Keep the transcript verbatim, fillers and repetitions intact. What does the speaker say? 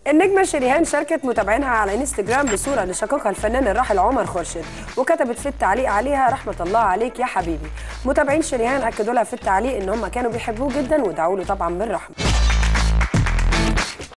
النجمة شريهان شاركت متابعينها على انستجرام بصورة لشقيقها الفنان الراحل عمر خورشيد، وكتبت في التعليق عليها: رحمة الله عليك يا حبيبي. متابعين شريهان أكدوا لها في التعليق إن هم كانوا بيحبوه جدا ودعوا له طبعا بالرحمة.